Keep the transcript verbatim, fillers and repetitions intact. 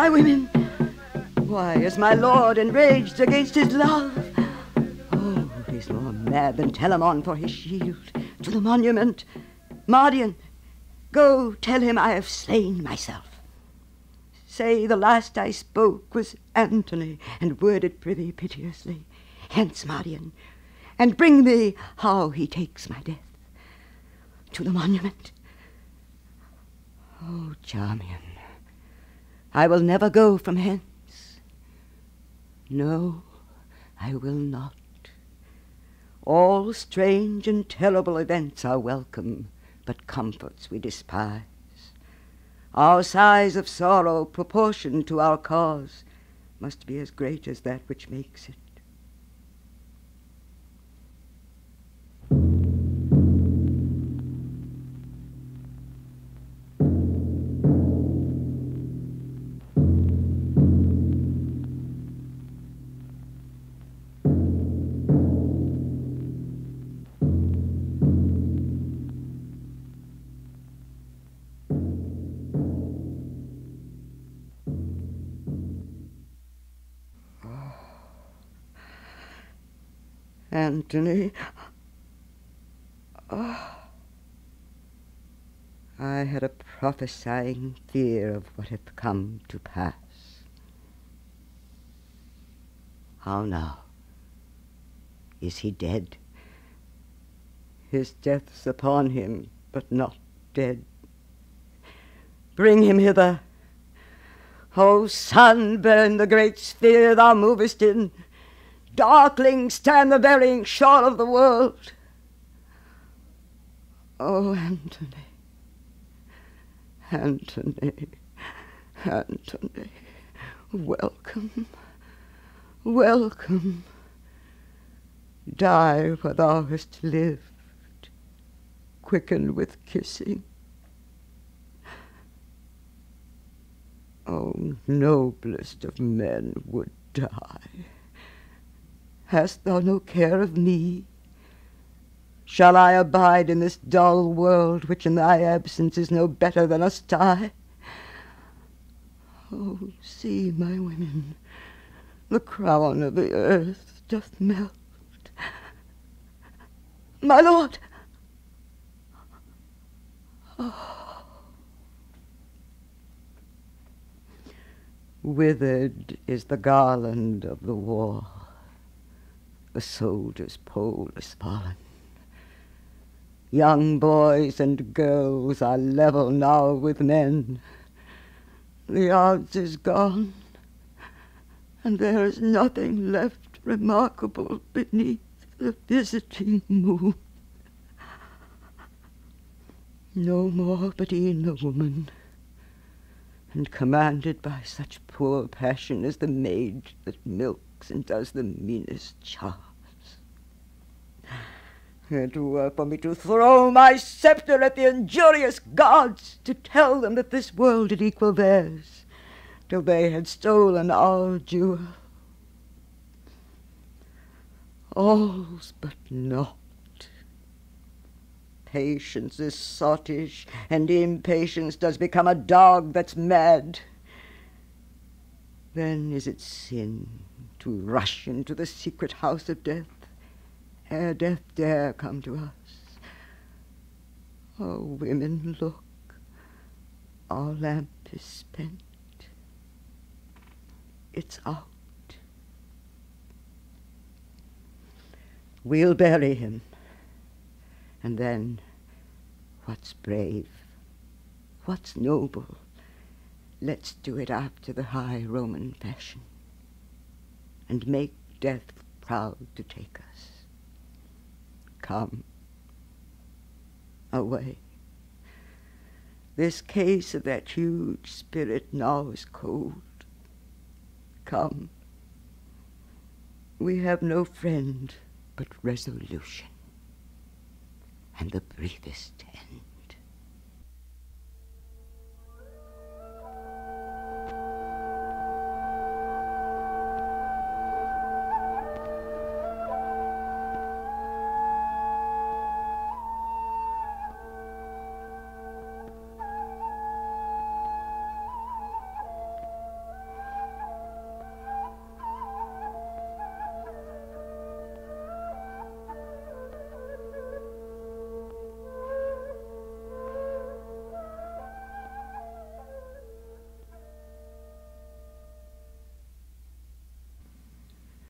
my women? Why is my lord enraged against his love? Oh, he's more mad than Telamon for his shield. To the monument. Mardian, go tell him I have slain myself. Say the last I spoke was Antony, and worded prithee piteously. Hence, Mardian, and bring me how he takes my death. To the monument. Oh, Charmian, I will never go from hence. No, I will not. All strange and terrible events are welcome, but comforts we despise. Our sighs of sorrow, proportioned to our cause, must be as great as that which makes it. Antony, oh, I had a prophesying fear of what hath come to pass. How now? Is he dead? His death's upon him, but not dead. Bring him hither. O sun, burn the great sphere thou movest in. Darkling stand the varying shore of the world. Oh, Antony, Antony, Antony, welcome, welcome. Die where thou hast lived, quicken with kissing. Oh, noblest of men would die. Hast thou no care of me? Shall I abide in this dull world, which in thy absence is no better than a sty? Oh, see, my women, the crown of the earth doth melt. My lord! Oh. Withered is the garland of the war. The soldier's pole is fallen. Young boys and girls are level now with men. The odds is gone, and there is nothing left remarkable beneath the visiting moon. No more but e'en a woman, and commanded by such poor passion as the maid that milks and does the meanest charms. It were for me to throw my sceptre at the injurious gods, to tell them that this world did equal theirs, till they had stolen our jewel. All's but naught. Patience is sottish, and impatience does become a dog that's mad. Then is it sin to rush into the secret house of death, ere death dare come to us. Oh, women, look, our lamp is spent. It's out. We'll bury him, and then what's brave, what's noble, let's do it after the high Roman fashion, and make death proud to take us. Come, away. This case of that huge spirit now is cold. Come. We have no friend but resolution, and the briefest end.